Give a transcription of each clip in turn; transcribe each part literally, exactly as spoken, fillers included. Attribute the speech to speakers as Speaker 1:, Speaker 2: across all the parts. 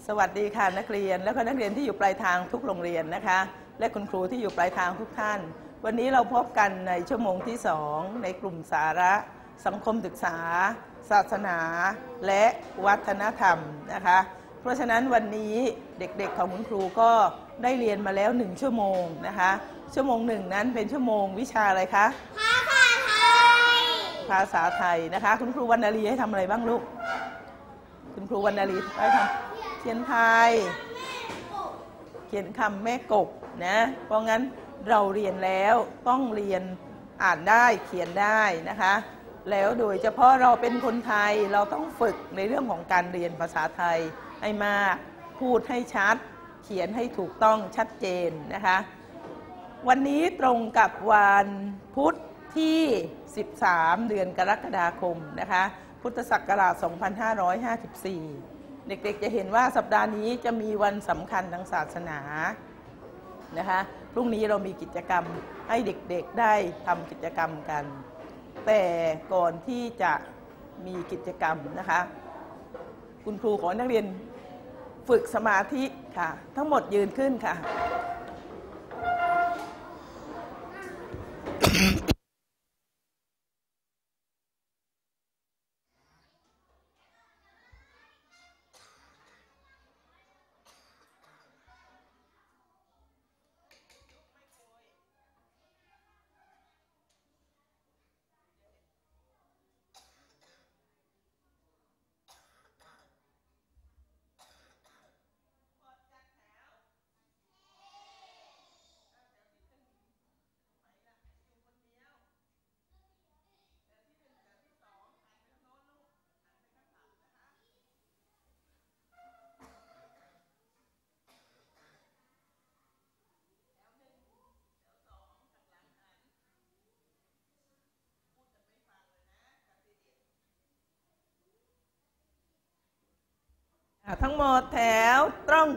Speaker 1: สวัสดีค่ะนักเรียนและก็นักเรียนที่อยู่ปลายทางทุกโรงเรียนนะคะและคุณครูที่อยู่ปลายทางทุกท่านวันนี้เราพบกันในชั่วโมงที่สองในกลุ่มสาระสังคมศึกษาศาสนาและวัฒนธรรมนะคะเพราะฉะนั้นวันนี้เด็กๆของคุณครูก็ได้เรียนมาแล้วหนึ่งชั่วโมงนะคะชั่วโมงหนึ่งนั้นเป็นชั่วโมงวิชาอะไรคะภาษาไทยภาษาไทยนะคะคุณครูวรรณรีให้ทำอะไรบ้างลูกคุณครูวรรณรีให้ทำเขียนไทยเขียนคำแม่กบนะเพราะงั้นเราเรียนแล้วต้องเรียนอ่านได้เขียนได้นะคะแล้วโดยเฉพาะเราเป็นคนไทยเราต้องฝึกในเรื่องของการเรียนภาษาไทยให้มากพูดให้ชัดเขียนให้ถูกต้องชัดเจนนะคะวันนี้ตรงกับวันพุธที่สิบสามเดือนกรกฎาคมนะคะพุทธศักราชสองพันห้าร้อยห้าสิบสี่เด็กๆจะเห็นว่าสัปดาห์นี้จะมีวันสำคัญทางศาสนานะคะพรุ่งนี้เรามีกิจกรรมให้เด็กๆได้ทำกิจกรรมกันแต่ก่อนที่จะมีกิจกรรมนะคะคุณครูขอนักเรียนฝึกสมาธิค่ะทั้งหมดยืนขึ้นค่ะ ทั้งหมดแถวตรง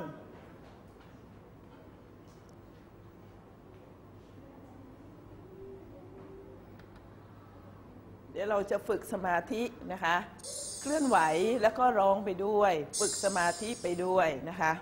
Speaker 1: เดี๋ยวเราจะฝึกสมาธินะคะเคลื่อนไหวแล้วก็ร้องไปด้วยฝึกสมาธิไปด้วยนะคะ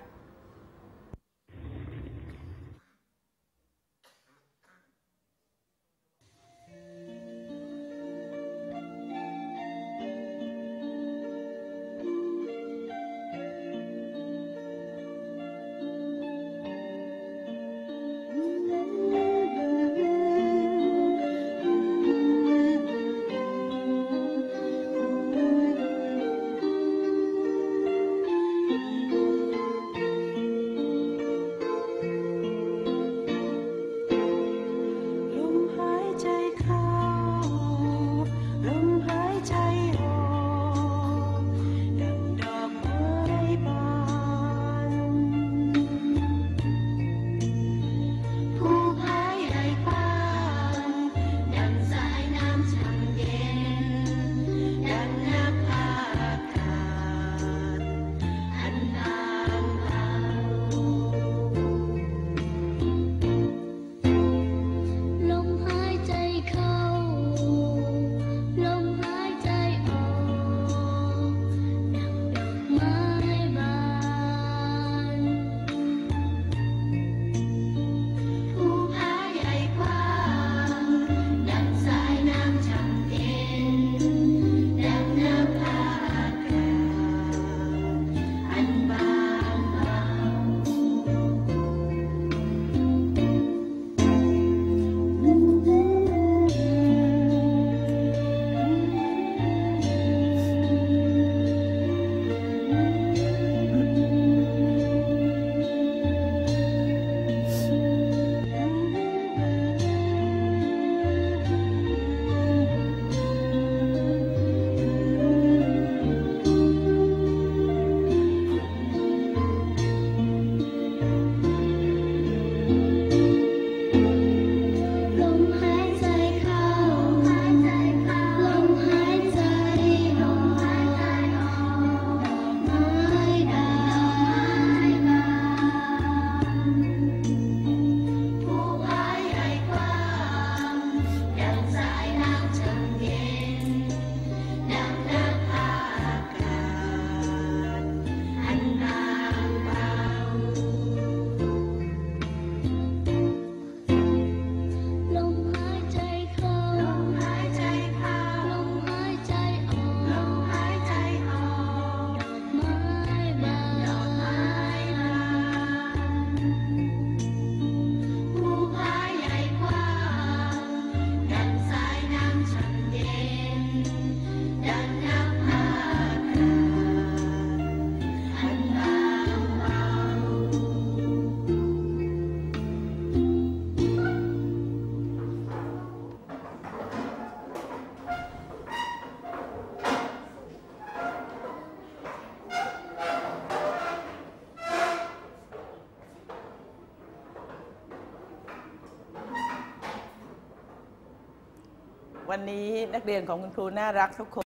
Speaker 1: วันนี้นักเรียนของคุณครูน่ารักทุกคน